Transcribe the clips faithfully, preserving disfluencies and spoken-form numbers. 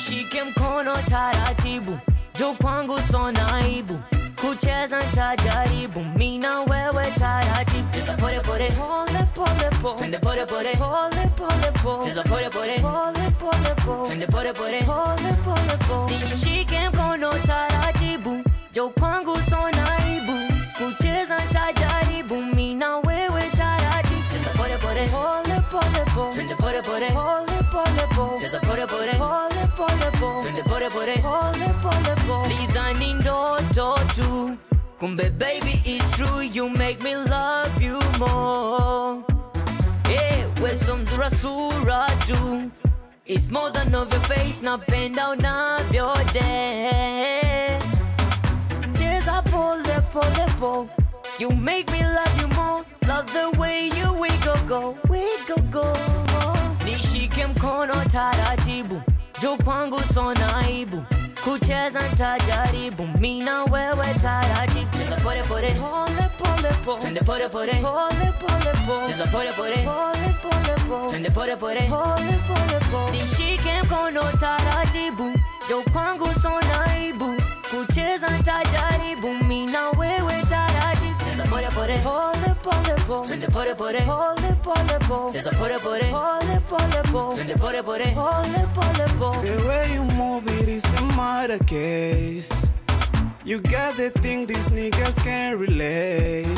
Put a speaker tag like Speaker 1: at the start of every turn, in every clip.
Speaker 1: nishike mkono taratibu, jo kwangu sona aibu, kucheza nitajaribu, mimi na wewe taratibu. Cheza pole pole, pole pole pole, twende pole pole, pole pole pole, cheza pole pole, pole pole pole, twende pole pole, pole pole pole. Nishike mkono taratibu, jo kwangu sona aibu, kucheza nitajaribu, mimi na wewe taratibu. Cheza pole pole, pole pole pole, twende pole pole, pole pole pole, cheza pole pole, pole pole pole, twende pole pole, pole pole pole. Lidhani ndoto tu, kumbe baby it's true, you make me love you more. Hey, we so mzuri sura tu, it's more than of your face, napenda unavyode. Cheza pole pole pole, you make me love you more, love the way you wiggle go, wiggle go. Nishike mkono taratibu, jo kwangu sona aibu, kucheza nitajaribu, mimi na wewe taratibu. Cheza pole pole, pole pole pole, twende pole pole, pole pole pole, cheza pole pole, pole pole pole, twende pole pole, pole pole pole. Nishike mkono taratibu, jo kwangu sona aibu, kucheza nitajaribu, mimi na wewe taratibu. Cheza pole pole, pole pole pole, twende pole pole, pole pole pole, cheza pole pole, pole pole pole, twende pole pole, pole pole pole.
Speaker 2: The way you move it is a murder case. You got the thing these niggas can't relate.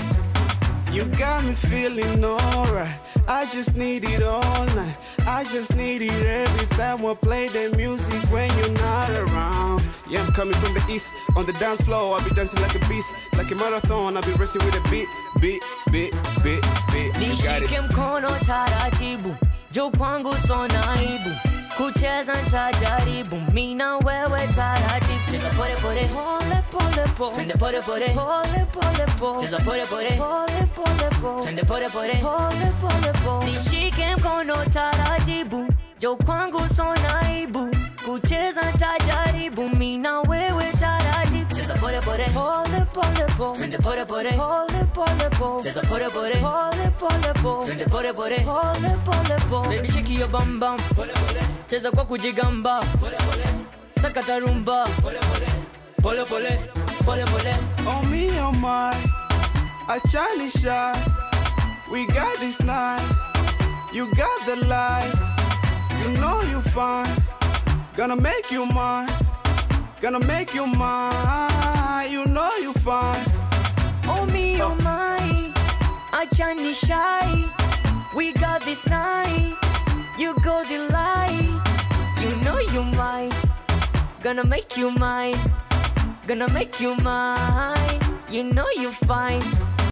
Speaker 2: You got me feeling alright, I just need it all night, I just need it every time I play the music when you're not around. Yeah, I'm coming from the east, on the dance floor I'll be dancing like a beast, like a marathon I'll be racing with a beat, beat, beat, beat, beat.
Speaker 1: Nishike mkono taratibu, jo kwangu sona aibu, kucheza nitajaribu, mimi na wewe taratibu. Cheza pole pole, pole pole pole, twende pole pole, pole pole pole, cheza pole pole, pole pole pole, twende pole pole, pole pole pole. Nishike mkono taratibu, jo kwangu sona aibu, kucheza nitajaribu, mimi na wewe taratibu. Cheza pole pole, pole pole pole, twende pole pole, pole pole pole, cheza pole pole, pole pole pole, twende pole pole, pole pole pole. Baby shake your bum bum, pole pole, cheza kwa kujigamba, pole pole, sakata rumba, pole pole, pole pole, pole pole.
Speaker 2: On me, on my, I Charlie shy. We got this night, you got the light, you know you fine, gonna make you mine, gonna make you mine, you know you fine.
Speaker 1: Oh me, oh my, I Johnny shy. We got this night, you go the light, you know you mine, gonna make you mine, gonna make you mine, you know you fine.